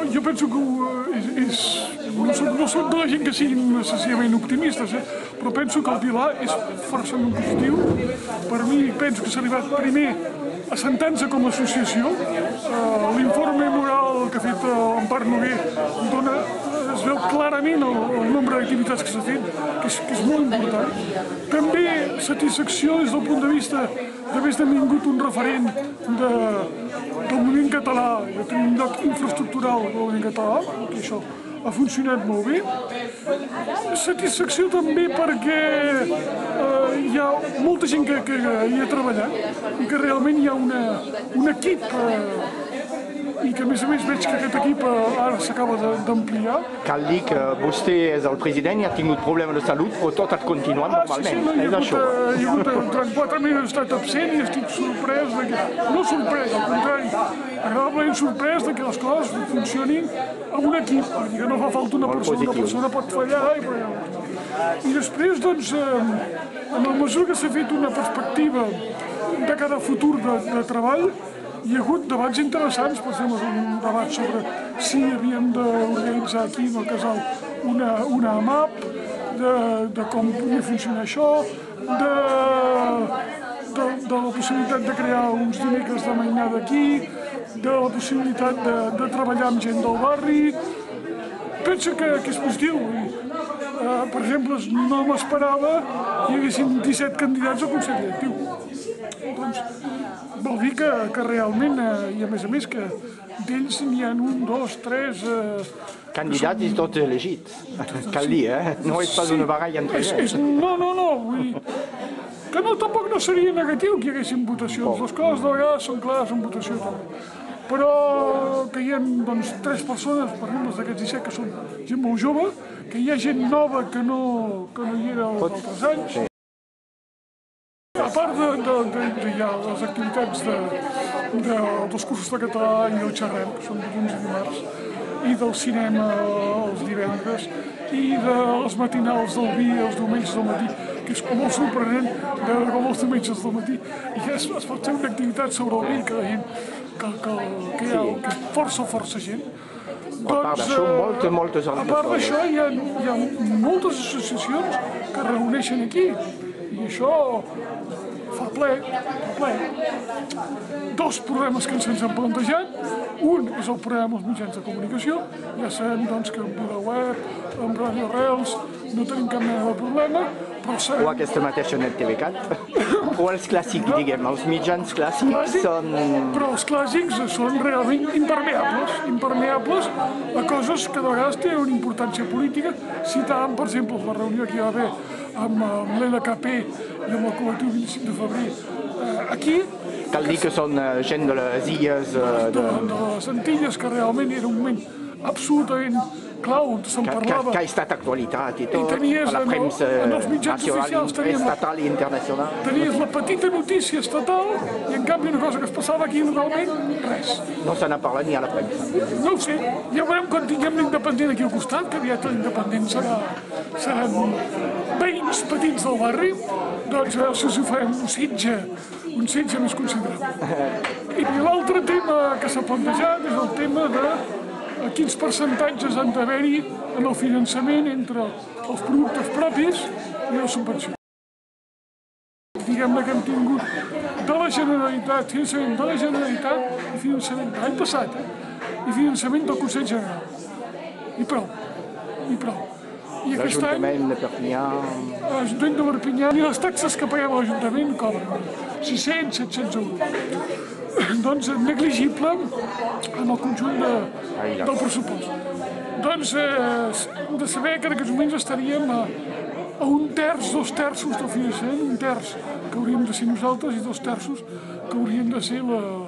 jo penso que no soc de la gent que siguin excessivament optimistes, però penso que el Pilar és força positiu. Per mi penso que s'ha arribat primer assentant-se com a associació. L'informe moral que ha fet Empar Noguer es veu clarament el nombre d'activitats que s'ha fet, que és molt important. També satisfacció des del punt de vista d'haver esdevingut un referent del moviment català, de tenir un lloc infraestructural del moviment català, que això ha funcionat molt bé. Satisfacció també perquè hi ha molta gent que hi ha treballat i que realment hi ha un equip i que a més veig que aquest equip ara s'acaba d'ampliar. Cal dir que vostè és el president i ha tingut problemes de salut, però tot ha continuat normalment. És això. Durant 4 mesos he estat absent i estic sorprès no sorprès, al contrari, agradablement sorprès que les coses funcionin amb un equip, perquè no fa falta una persona pot fallar i després, doncs, en la mesura que s'ha fet una perspectiva de cara a futur de treball, hi ha hagut debats interessants, per exemple, un debat sobre si havíem d'organitzar aquí en el casal una AMAP, de com podia funcionar això, de la possibilitat de crear uns dimecres de mainada aquí, de la possibilitat de treballar amb gent del barri. Penso que és positiu. Per exemple, no m'esperava que hi haguessin 17 candidats al Consell Directiu. Doncs vol dir que realment, i a més que d'ells n'hi ha 1, 2, 3... Candidats i tots elegits, cal dir, no és pas una baralla entre ells. No, vull dir que tampoc no seria negatiu que hi haguessin votacions. Les coses de vegades són clares en votació també. Però que hi ha 3 persones, per exemple, d'aquests 17 que són gent molt jove, que hi ha gent nova que no hi era els altres anys. A part de les activitats dels cursos de català i del xerrem, que són dilluns i dimarts, i del cinema els divendres, i de les matinals del vi els diumenges del matí, que és molt sorprenent veure com els diumenges del matí es pot fer una activitat sobre el vi que la gent que hi ha força gent. A part d'això, moltes a part d'això, hi ha moltes associacions que es reuneixen aquí i això fa ple. 2 problemes que ens hem plantejat. Un és el problema dels mitjans de comunicació. Ja sabem que amb VilaWeb, amb Radio Arrels, no tenim cap mena de problema. O aquesta mateixa NetTVCat, o els clàssics, diguem, els mitjans clàssics són... Però els clàssics són realment impermeables a coses que de vegades tenen una importància política. Citàvem, per exemple, la reunió que hi va haver amb l'LKP i amb el col·lectiu 25 de febrer aquí. Cal dir que són gent de les illes... De les Antilles, que realment era un moment absolutament clau, on se'n parlava... Que ha estat actualitat i tot, a la premsa nacional, estatal i internacional. Tenies la petita notícia estatal i, en canvi, una cosa que es passava aquí localment, res. No se n'ha parlat ni a la premsa. No ho sé. Ja veurem quan tinguem l'independent aquí al costat, que aviat l'independent seran veïns petits del barri, doncs a veure si us farem un setge més considerable. I l'altre tema que s'ha plantejat és el tema de quins percentatges han d'haver-hi en el finançament entre els productes propis i les subvencions. Diguem-ne que hem tingut de la Generalitat, finançament de la Generalitat i finançament de l'any passat, i finançament del Consell General. I prou. I aquest any, l'Ajuntament de Perpinyà... L'Ajuntament de Perpinyà i les taxes que paguem a l'Ajuntament cobren 600-700 euros. Doncs negligible en el conjunt del pressupost. Doncs hem de saber que en aquests moments estaríem a 1/3, 2/3 del finançament, 1/3 que hauríem de ser nosaltres i 2/3 que haurien de ser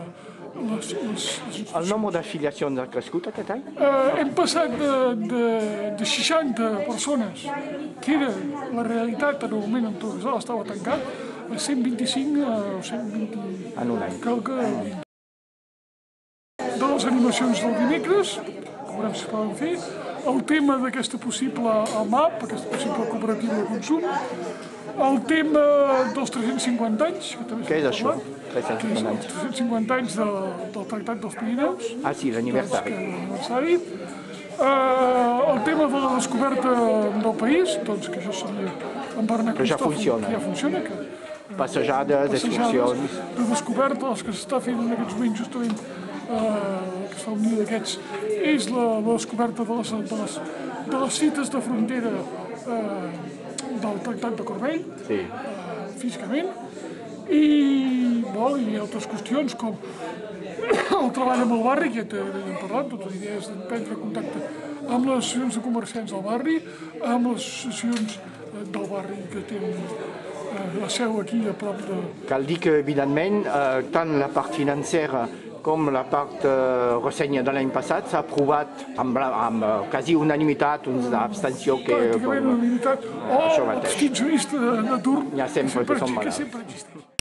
El nombre d'afiliacions ha crescut aquest any? Hem passat de 60 persones, que era la realitat en el moment on tot això estava tancat, a 125 o 120... En un any. Cal que... De les animacions del dimecres, que veurem si es poden fer, el tema d'aquesta possible AMAP, aquesta possible cooperativa de consum, el tema dels 350 anys, que també què és això? 350 anys. 350 anys del Tractat dels Pirineus. Ah, sí, l'aniversari. L'aniversari. El tema de la descoberta del país, doncs que això seria en Bernat Però ja Cristòfol, funciona. que ja funciona, que Passejades, excursions... de descoberta, els que s'està fent en aquests moments justament que es fa un dia d'aquests, és la descoberta de les cites de frontera del Tractat de Corbell, Sí. físicament, i hi ha altres qüestions com el treball amb el barri, que ja hem parlat, tota la idea és de prendre contacte amb les associacions de comerciants del barri, amb les associacions del barri que tenen la seu aquí a prop de... Cal dir que, evidentment, tant la part financera com la part ressenya de l'any passat s'ha aprovat amb quasi unanimitat, una abstenció que... Pràcticament unanimitat, o abstencionista d'atur, Hi ha sempre, que són que malalts. sempre existeix.